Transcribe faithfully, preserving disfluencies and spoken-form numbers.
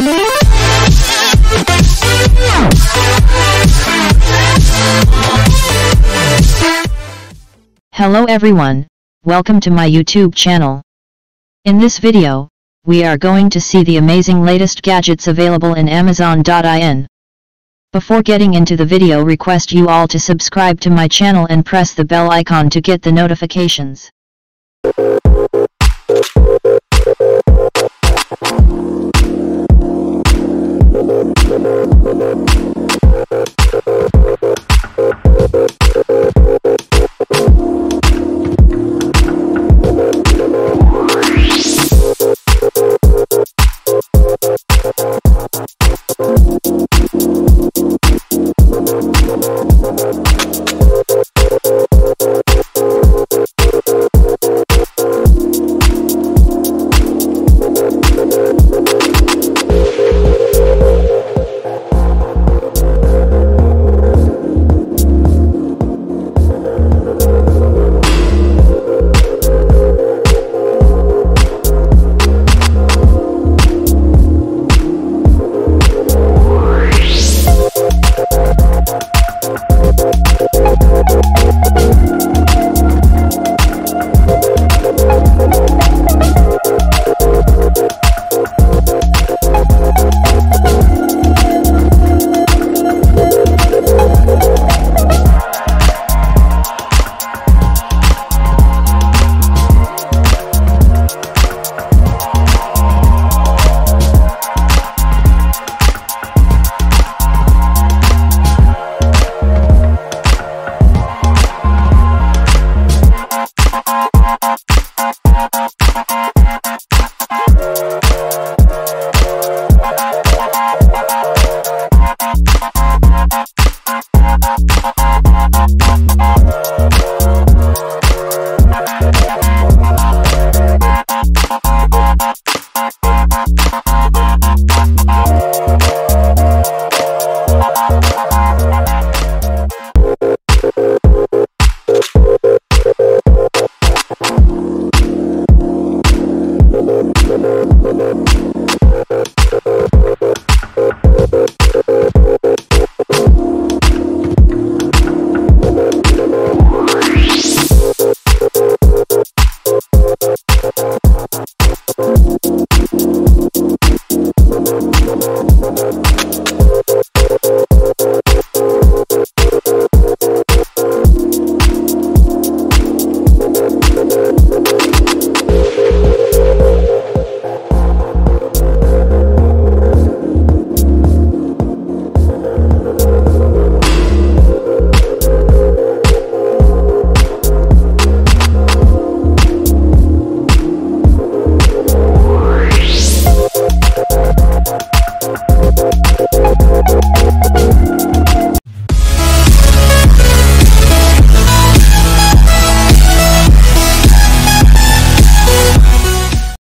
Hello everyone, welcome to my YouTube channel. In this video, we are going to see the amazing latest gadgets available in Amazon dot in. Before getting into the video, request you all to subscribe to my channel and press the bell icon to get the notifications.